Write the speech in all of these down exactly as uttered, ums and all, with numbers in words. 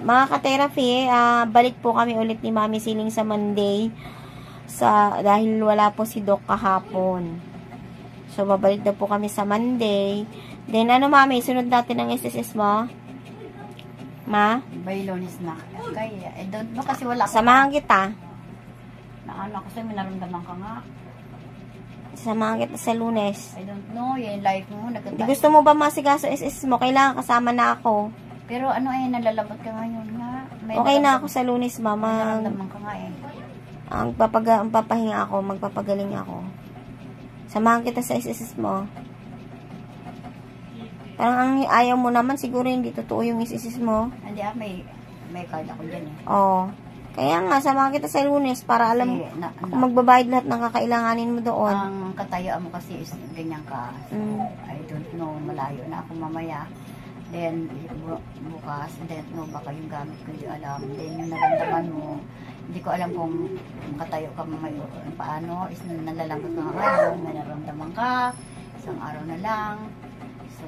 Mga ka-therapy, uh, balik po kami ulit ni Mami Siling sa Monday. Sa, dahil wala po si Doc kahapon. So, babalik na po kami sa Monday. Then, ano Mami, sunod natin ang S S S mo? Ma? Baylonis na. Kaya, I don't know kasi wala. Samahan kita. Na ano, kasi may naramdaman ka nga. Samahan kita sa Lunes. I don't know, yung life mo. Di gusto mo ba masigaso S S S mo? Kailangan kasama na ako. Pero ano eh, nalalabot ka ngayon nga. May okay na ako sa Lunes, Mama. Naramdaman ka nga eh. Ang, papaga, ang papahinga ako, magpapagaling ako. Samahan kita sa S S S mo. Parang ang ayaw mo naman, siguro hindi totoo yung S S S mo. Hindi ah, may, may card ako dyan eh. Oo. Kaya nga, samahan kita sa Lunes para alam mo na, na, kung magbabayad lahat ng kakailanganin mo doon. Ang katayaan mo kasi is ganyan ka. So, mm. I don't know, malayo na ako mamaya. Then, bu bukas, then, no, baka yung gamit ko, hindi alam. Then, yung naramdaman mo, hindi ko alam kung katayo ka mamaya, paano, is nalalambot ka nga ngayon, may naramdaman ka, isang araw na lang. So,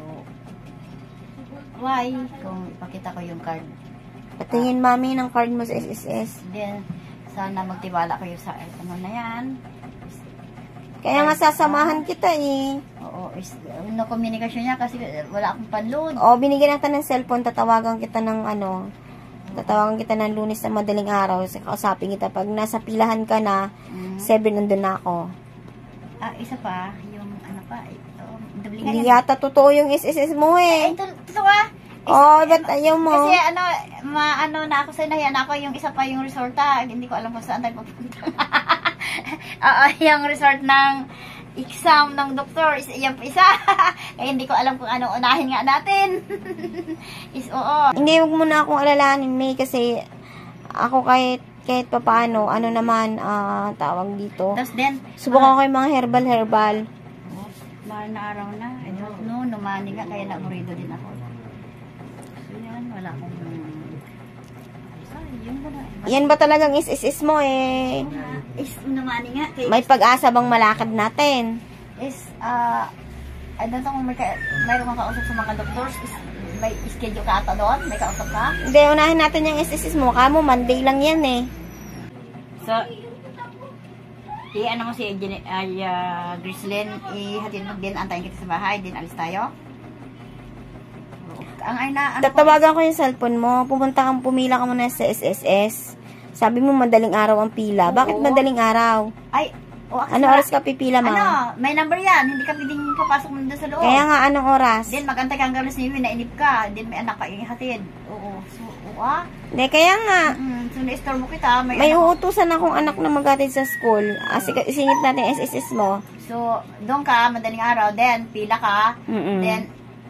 why? Kung ipakita ko yung card. Patingin, uh, Mami, ng card mo sa S S S. Then, sana magtiwala kayo sa ano na yan. Kaya nga sasamahan kita eh. Oo, is, no komunikasyon niya kasi wala akong panload. Oo, binigyan natin ng cellphone, tatawagan kita ng ano, tatawagan kita ng Lunes na madaling araw, kausapin kita. Pag nasa pilahan ka na, mm. seven nandun na ako. Ah, isa pa, yung ano pa, ito, hindi yata totoo yung S S S mo eh. Ay, totoo ah. Oo, oh, ba't ayaw mo? Kasi ano, maano na ako sa nahiyan ako, yung isa pa yung resorta, hindi ko alam kung saan tayo pupunta. Oo, yung resort ng exam ng doktor, is, yung isa. Kaya hindi ko alam kung ano unahin nga natin. Is, oo. Hindi, huwag mo na akong alalahanin, May, kasi ako kahit, kahit pa paano, ano naman, uh, tawag dito. Tapos then, subukan ko yung mga herbal-herbal. Oh, mahal na araw na. I don't know, numani nga, kaya namurido din ako. So, yan, wala akong... Yan ba talagang S S S mo eh? Is, numani nga. Kaya may pag-asa bang malakad natin? Is, ah, uh, I don't know kung may, ka, mayroon kang kausap sa mga doctors. Is, may schedule ka ata doon? May kausap ka? Hindi, unahin natin yung S S S mo. Kamo, Monday lang yan eh. So, i-ano mo si ay, uh, Grislyn, ihatid mo din, antayin kita sa bahay, din alis tayo. Ang ay na, ano tatawagan ko yung cellphone mo. Pumunta kang pumila ka muna sa S S S. Sabi mo madaling araw ang pila. Bakit oo. Madaling araw? Ay, oh, ano oras ka pipila, Ma? Ano, may number yan. Hindi ka pwedeng papasok mo doon sa loob. Kaya nga, anong oras? Then, magantay ka hanggang alas nine, nainip ka. Then, may anak ka ihatid. Oo. So, oo ah. Hindi, kaya nga. Mm, so, na-store mo kita. May, may uutusan akong anak na maghatid sa school. As, isingit natin S S S mo. So, doon ka, madaling araw. Then, pila ka. Mm -mm. Then,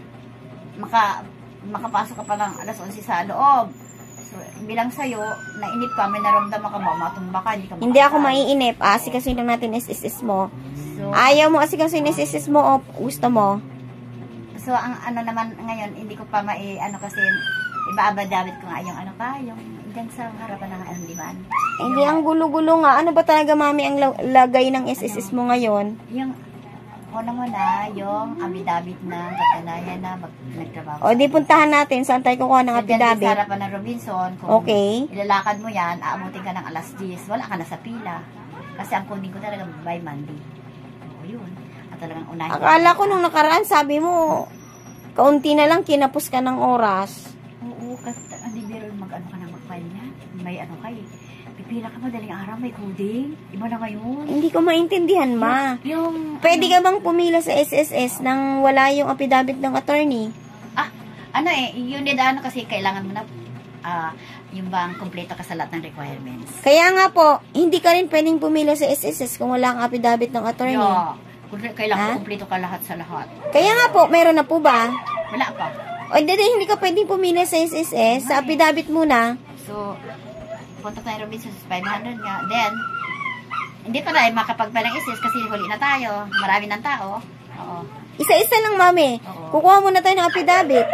maka, makapasok ka pa ng alas eleven sa loob. So, bilang sa'yo, nainip ka, may naramdaman ka ba, matumba ka, hindi ka makasal. Hindi ako maiinip. Asikasin lang natin S S S mo. So, ayaw mo asikasin S S S mo o gusto mo? So, ang ano naman ngayon, hindi ko pa mai, ano kasi, iba-abadabit ko nga yung ano ka, yung dyan sa harapan ng ano, di ba? Eh, hindi, ang gulo-gulo nga. Ano ba talaga, Mami, ang lagay ng S S S ano, mo ngayon? Yung, una mo na, yung abidabit na katanayan na mag nagtrabaho. O, di puntahan natin. Saan tayo kukuha ng abidabit? Sa harapan ng Robinson. Kung okay. Ilalakad mo yan, aamutin ka ng alas ten. Wala ka na sa pila. Kasi ang kunin ko talaga by Monday. O, yun. At talagang unahin. Akala ko nung nakaraan, sabi mo, kaunti na lang, kinapos ka ng oras. Oo, kasi hindi biro mag-ano ka na mag-file niya. May ano kayo. Pipila ka madaling araw, may coding. Iba na ngayon. Hindi ko maintindihan, Ma. Yung, yung pwede ano, ka bang pumila sa S S S nang wala yung affidavit ng attorney? Ah, ano eh, yun din ano kasi kailangan mo na uh, yung bang kompleto ka sa lahat ng requirements. Kaya nga po, hindi ka rin pwedeng pumila sa S S S kung wala kang affidavit ng attorney. Yeah. Kailangan kompleto ka lahat sa lahat. Kaya nga po, meron na po ba? Wala pa. O, hindi, hindi ka pwedeng pumila sa S S S. Sa affidavit muna. So, punta tayo Robinson sa five hundred nga. Then, hindi pa tayo makapagpalang S S kasi huli na tayo. Marami ng tao. Oo. Isa-isa lang, Mami. Oo. Kukuha muna tayo ng affidavit.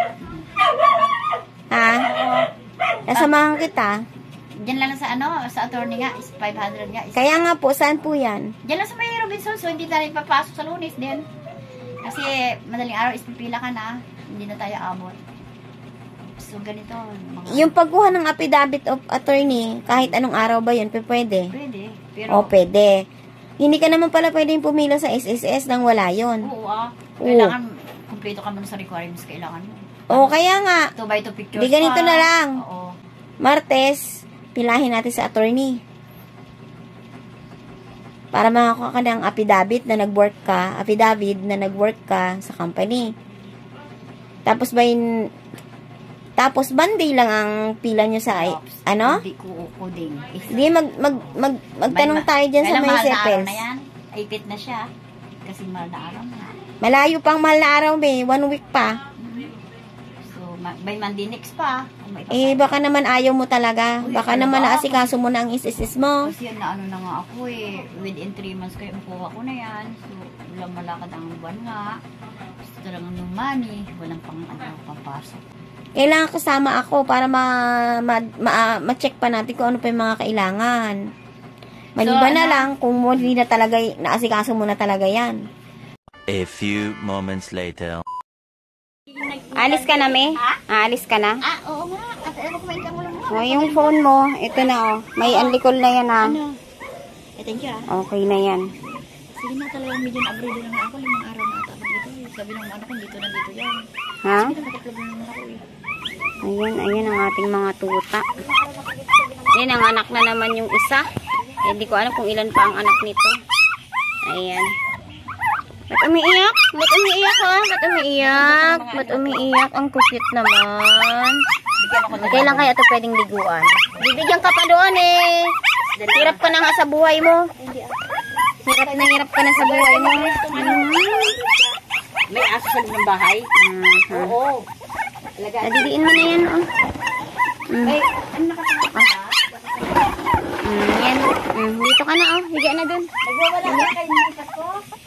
Ha? Oo. Nasamahan kita. Diyan lang sa ano, sa attorney nga, is five hundred nga. Is kaya nga po, saan po yan? Diyan lang sa may Robinson. So, hindi tayo papasok sa Lunes din. Kasi, madaling araw is pipila ka na. Hindi na tayo abot. So, ganito. Mga, Yung pagkuha ng affidavit of attorney, kahit anong araw ba yun, pwede? Pwede. Pero, O, pwede. Hindi ka naman pala pwedeng pumila sa S S S nang wala yun. oo ah. Oo. Kailangan, kumpleto ka muna sa requirements kailangan mo. O, kaya nga, two by two pictures di ganito pa. na lang. Oo. Martes, pilahin natin sa attorney. Para makakuha ka ng affidavit na nag-work ka, affidavit na nag-work ka sa company. Tapos ba yun, tapos Monday lang ang pila nyo sa, Ops. ano? Hindi ko coding. Hindi, mag, mag, mag, magtanong tayo dyan sa may mahal na araw sepels. na yan. Ipit na siya. Kasi mahal na araw na. Malayo pang mahal na araw, be. One week pa. So, ma- by Monday next pa. Kung may Eh, pasok. baka naman ayaw mo talaga. Uy, Baka ano naman ba? naasikaso mo na ang is-is mo. Kasi yan na ano na nga ako eh. Within three months kayo makuha ko na yan. So, walang malakad ang buwan nga. Gusto talagang ng money. Walang pang ano, papasok. Kailangan kasama ako para ma, ma, ma, ma-check pa natin kung ano pa yung mga kailangan. Maliban So, na ano? lang kung hindi na talaga, naasikaso mo na talaga yan. A few moments later. Alis ka na, me? Alis ka na? Ah, oo nga. Kasi ano kumain ka mo lang O, yung phone mo, ito na, oh. May unlicol na yan, ha? Ano? Eh, thank you ah. Okay na yan. Sige na talagang medyo na-upgrade na nga ako. Limang araw na ata ako dito eh. Sabi ng ano ko, dito na dito yan. Ha? Sige na, mataklog na naman ako eh. Ayan, ayan ang ating mga tuta. Ayan, ang anak na naman yung isa. Eh, di ko alam kung ilan pa ang anak nito. Ayan. Ba't umiiyak? Ba't umiiyak, ha? Ba't umiiyak? Ba't umiiyak? Ang cute naman. Bigyan ako ng Kailan kaya ito pwedeng liguan? Bibigyan ka pa doon, eh. Hirap ka na nga sa buhay mo. Hirap na hirap ka na sa buhay mo. Mm. May aso sa loob ng bahay? Mhm. Oo. Talaga. Nadidiin mo na yan, oh. Mm. Ay, ano nakasama ka? Mm, yan. Mm, dito ka na, oh. Higa na dun. Nagwawala ka kayo ng ko?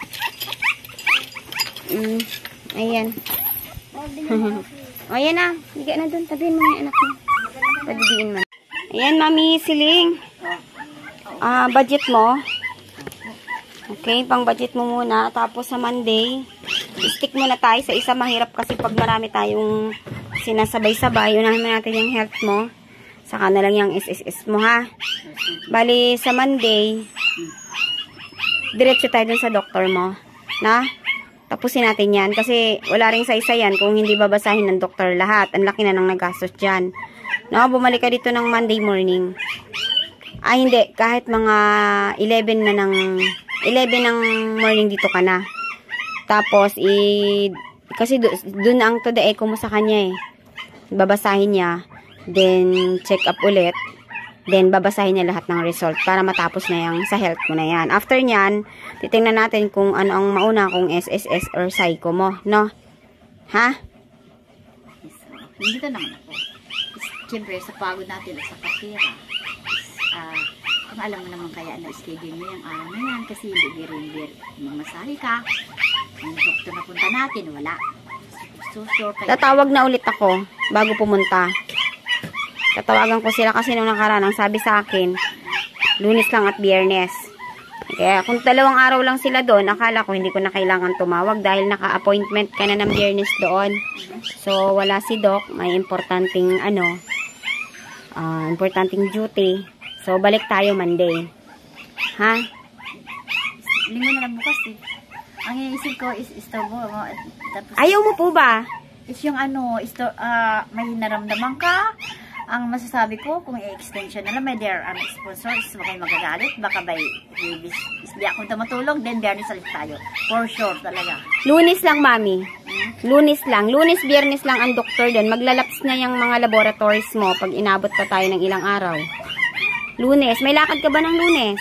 Mm, ayan. O, ayan na. Higa na dun. Tabihin mo na yung anak mo. Padidiin mo. Ayan, Mami Siling. Ah, budget mo. Okay, pang budget mo muna. Tapos sa Monday, stick muna tayo sa isa. Mahirap kasi pag marami tayong sinasabay-sabay. Unahin mo natin yung health mo. Saka na lang yung S S S mo, ha? Bali, sa Monday, diretso tayo dun sa doktor mo. Na? Tapusin natin yan. Kasi wala ring sa isa yan kung hindi babasahin ng doktor lahat. Ang laki na nang nagastos dyan. No, bumalik ka dito ng Monday morning. Ay, hindi. Kahit mga eleven na ng eleven ng morning dito ka na. Tapos, i kasi doon ang to the echo mo sa kanya eh. Babasahin niya. Then, check up ulit. Then, babasahin niya lahat ng result para matapos na yung sa health mo na yan. After nyan, titingnan natin kung ano ang mauna, kung S S S or psycho mo. No? Ha? Hindi ka naman ako. Siyempre, sa pagod natin at sa kapira, ah, kung alam mo naman kaya na schedule mo yung araw na yan, kasi hindi rin mamasahe ka. Ang doktor na punta natin, wala. So, sure kayo. Tatawag na ulit ako bago pumunta. Tatawagan ko sila kasi nung nakaraan, ang sabi sa akin, Lunes lang at Biyernes. Kaya kung dalawang araw lang sila doon, akala ko hindi ko na kailangan tumawag dahil naka-appointment ka na ng Biyernes doon. So, wala si Doc. May importanteng, ano, uh, importanteng duty. So, balik tayo Monday. Ha? Linggo na lang bukas eh. Ang iniisip ko is istorbo mo. at Tapos, Ayaw mo po ba? is yung ano, isto, ah, may naramdaman ka. Ang masasabi ko, kung i-extension na lang, may there ano, sponsors, baka kayo magagalit, baka by hindi akong tumutulong, then Biyernes salit tayo. For sure talaga. Lunes lang, Mami. Hmm? Lunes lang. Lunes, Biyernes lang ang doktor doon. Maglalaps na yung mga laboratories mo pag inabot pa tayo ng ilang araw. Lunes. May lakad ka ba ng Lunes?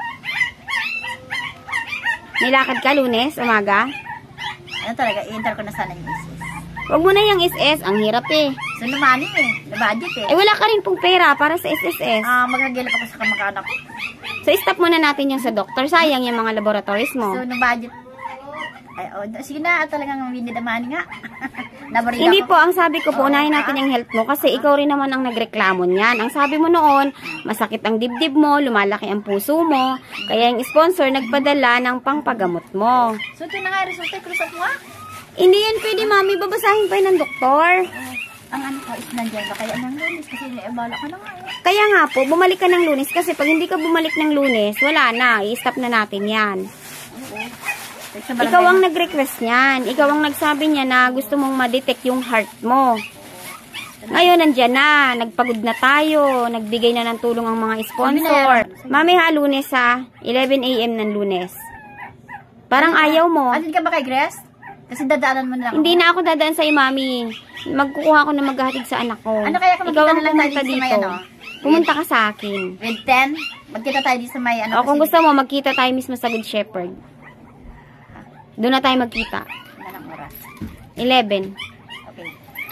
May lakad ka Lunes, umaga? Ano talaga, i-enter ko na sana yung I S S. Huwag mo na yung S S. Ang hirap eh. So, lumani eh. Na-budget eh. Eh, wala ka rin pong pera para sa S S S. Ah, maghagilap ako sa kamag-anak ko. So, stop muna natin yung sa doktor. Sayang yung mga laboratories mo. So, na-budget. Ay, oh, sige na, talagang hindi na money nga. Nabaril Hindi ako. po, ang sabi ko po, unahin natin yung health mo kasi ikaw rin naman ang nagreklamo niyan. Ang sabi mo noon, masakit ang dibdib mo, lumalaki ang puso mo, kaya yung sponsor nagpadala ng pangpagamot mo. So, ito na nga, resulta, cross off mo ah. Hindi yan pwede, Mami. Babasahin pa yun ng doktor. ang ano ko is nandiyan ba kaya ng Lunes kasi naibala ka na nga eh. Kaya nga po, bumalik ka ng Lunes kasi pag hindi ka bumalik ng Lunes, wala na, i-stop na natin yan. Oo. Ikaw ang nag-request niyan. Ikaw ang nagsabi niya na gusto mong ma-detect yung heart mo. Ngayon, nandyan na. Nagpagod na tayo. Nagbigay na ng tulong ang mga sponsor. Mami ha, Lunes ha. eleven A M ng Lunes. Parang ayaw mo. Andin ka ba kay Grace? Kasi dadaanan mo na lang. Hindi na ako dadaan sa'yo, Mami. Magkukuha ako na maghahatid sa anak ko. Ano kaya kung Ikaw magkita ang na lang tayo pumunta dito sa may dito. ano? Pumunta ka sa akin. With ten? Magkita tayo dito sa may ano O kung kasi- gusto mo, magkita tayo mismo sa Good Shepherd. Doon na tayo magkita. Ano ng oras? eleven. Okay.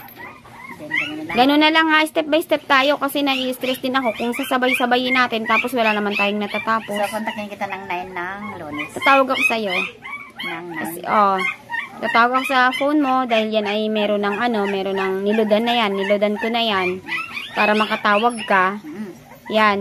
Then, ganun na lang. Ganun na lang ha, step by step tayo kasi nai-stress din ako kung sasabay-sabayin natin tapos wala naman tayong natatapos. So, kontakin kita ng nine ng Lunes. Tatawag ako sa'yo. Ng Kasi, nine. oh, tatawag ako sa phone mo dahil yan ay meron ng ano, meron ng nilodan na yan, nilodan ko na yan para makatawag ka. Mm. Yan.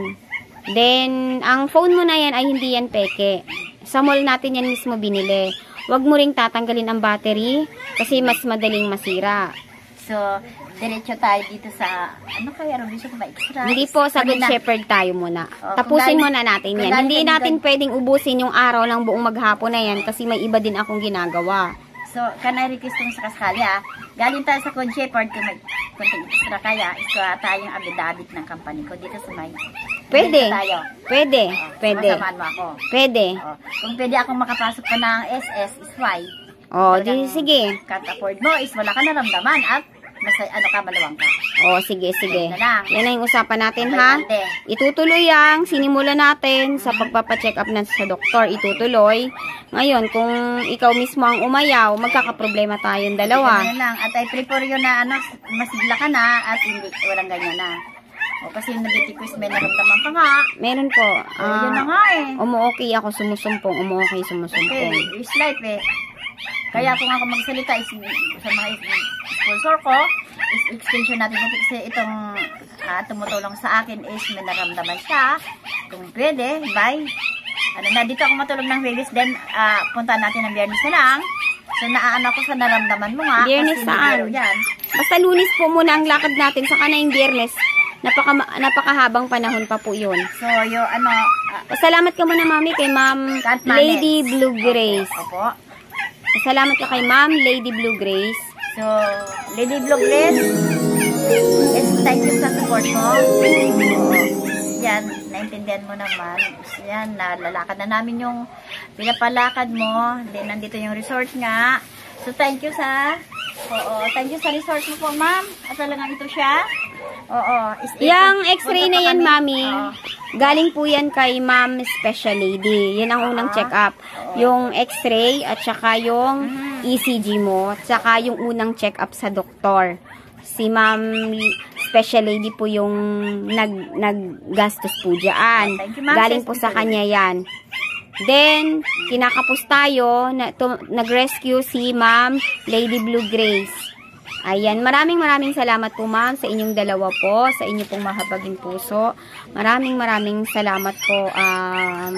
Then, ang phone mo na yan ay hindi yan peke. Sa mall natin yan mismo binili. Huwag mo ring tatanggalin ang battery kasi mas madaling masira. So, diretso tayo dito sa, ano kaya, Robinson ko ba extra? Hindi po sa Good Kanina- Shepherd tayo muna. Oh, Tapusin kung muna natin kung yan. galing Hindi ka natin dito- pwedeng ubusin yung araw ng buong maghapon na yan kasi may iba din akong ginagawa. So, can I request kung sakasakali ah? Galing tayo sa Good Shepherd kung may konting extra kaya, ito tayong abidabit ng company ko dito sa may. Pwede. Dito tayo. Pwede. Oh, Pwede. Masamahan mo ako. Pwede. Oh, kung pwede akong makapasok pa ng S S is why. O, di, Talagang sige. Can't afford mo is wala ka naramdaman at masay, ano ka, malawang ka. O, sige, sige. Yan na lang. Yan na yung usapan natin, ha? Ante. Itutuloy ang sinimula natin sa pagpapacheck up na sa doktor. Itutuloy. Ngayon, kung ikaw mismo ang umayaw, magkakaproblema tayong dalawa. Ganyan lang. At I prefer yun na ano, masigla ka na at hindi, walang ganyan na. O kasi yung nabitikus may naramdaman ka nga. Meron po. O, yun na Ah, nga eh. umuokay ako, sumusumpong. Umuokay, Okay, sumusumpong. is life eh. Kaya kung ako magsalita is, sa mga sponsor ko, is extension natin ito kasi itong ah, tumutulong sa akin is may naramdaman siya. Kung pwede, bye. Ano na, dito ako matulog ng Vegas, then ah, punta natin ng Biyernes na lang. So, naaano ko sa naramdaman mo nga. Biyernes kasi saan? hindi yan. Basta Lunes po muna ang lakad natin. Saka na yung Biyernes. Napaka, napakahabang panahon pa po yun. So, yung ano, ah, Salamat ka muna, Mami, kay Ma'am Can't manage. Lady Blue Grace. Opo. Salamat ka kay Ma'am Lady Blue Grace. So, Lady Blue Grace, yes, thank you sa support mo. Yan, naintindihan mo naman. Yan, nalalakad na namin yung pinapalakad mo. Then, nandito yung resort nga. So, thank you sa, oo, thank you sa resort mo po, ma'am. At talagang ito siya. Oo. is- Yang punta x-ray pa na yan, kami. Mami, Oo. galing po yan kay Ma'am Special Lady. Yan ang unang Ah, check-up. oo. Yung x-ray at saka yung Mhm. E C G mo. At saka yung unang check-up sa doktor. Si Ma'am Special Lady po yung nag, naggastos po dyan. Oh, thank you, Ma'am Galing po sa Special kanya yan. Then, kinakapos tayo, na, to, nag-rescue si Ma'am Lady Blue Grace. Ayan, maraming maraming salamat po ma'am sa inyong dalawa po, sa inyo pong mahabaging puso. Maraming maraming salamat po. Um,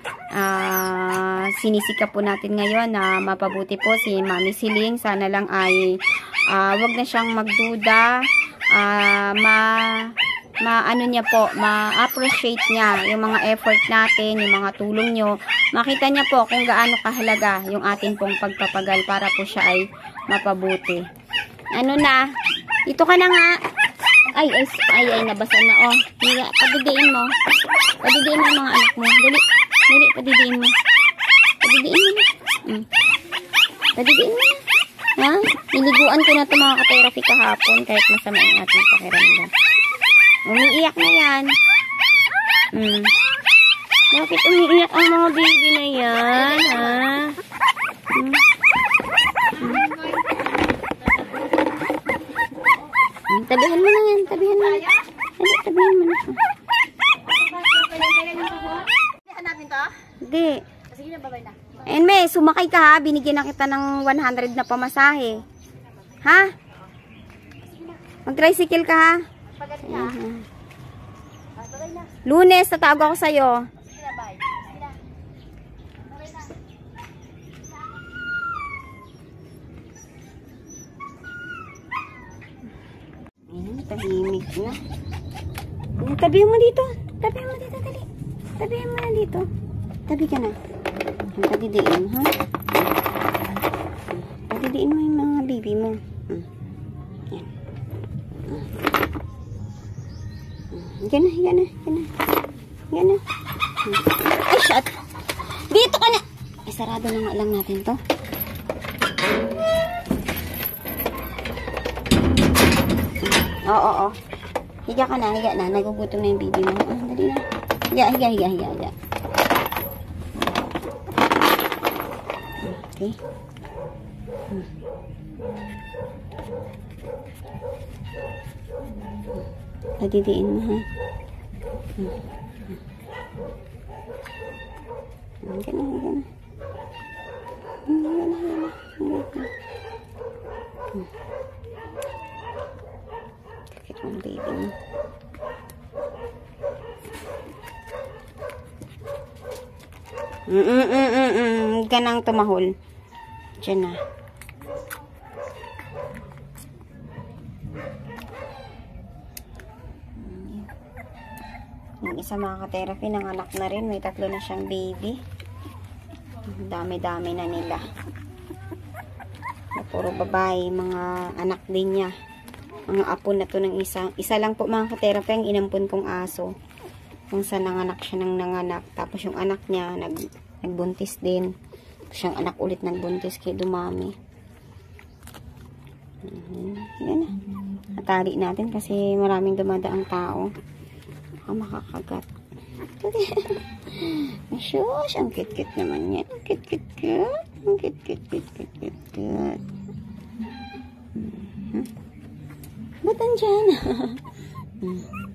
uh, sinisika po natin ngayon na mapabuti po si Mami Siling. Sana lang ay uh, wag na siyang magduda. Uh, ma, ma ano niya po, ma-appreciate niya yung mga effort natin, yung mga tulong nyo. Makita niya po kung gaano kahalaga yung atin pong pagpapagal para po siya ay mapabuti. Ano na? Ito ka na nga. Ay, ay, ay, ay nabasa na. Oh, Mira, padidiin mo. Padidiin mo mga anak mo. Dali, dali, padidiin mo. Padidiin mo na. Mm. Padidiin mo na. Ha? Niliguan ko na ito mga ka-therapy kahapon kahit masama ang ating pakiramdam. Umiiyak na yan. Mm. Bakit umiiyak ang mga baby na yan? Ha? Mm. Tabihan mo na yan. Tabihan mo na. Hindi, tabihan mo na. Hanapin to? Hindi. Sige na, babay na. And may, sumakay ka ha. Binigyan na kita ng one hundred na pamasahe. Ha? Mag-tricycle ka ha. Pagaling ka. Mhm. Babay na. Lunes, tatawag ako sa'yo. tahimik na. Tabi mo dito. Tabi mo dito, dali. Tabi mo na dito. Tabi ka na. Padidiin, ha? Padidiin mo yung mga baby mo. Hmm. Yan. Hmm. Yan na, yan na, yan na. Yan na. Hmm. Ay, shut! Dito ka na! Ay, sarado na nga lang natin to. Oo, oo, oo. Higa ka na, higa na. Nagugutom na yung baby mo. Ah, dali na. Higa, higa, higa, higa, higa. Okay. Hmm. Padidiin mo, ha? Hmm. Hmm. Higa na, higa na. Hmm, higa na, higa na. Higa na. Hmm. Kakit mo ang baby mo. Mm mm mm mm mm. Huwag ka nang tumahol. Diyan na. Yung isa mga ka-therapy, nanganak na rin. May tatlo na siyang baby. Dami-dami na nila. Puro babae. Mga anak din niya. Mga apo na to ng isa. Isa lang po mga ka-therapy ang inampun kong aso. Kung saan nanganak siya ng nanganak. Tapos yung anak niya, nag, nagbuntis din. Tapos yung anak ulit nagbuntis kay dumami. Mm-hmm. Yan na. Natali natin kasi maraming dumadaang tao. Baka makakagat. Shush! Ang kit-kit naman yan. Ang kit-kit-kit. Ang kit-kit-kit-kit-kit. Mm-hmm. Ba't andyan? Hmm.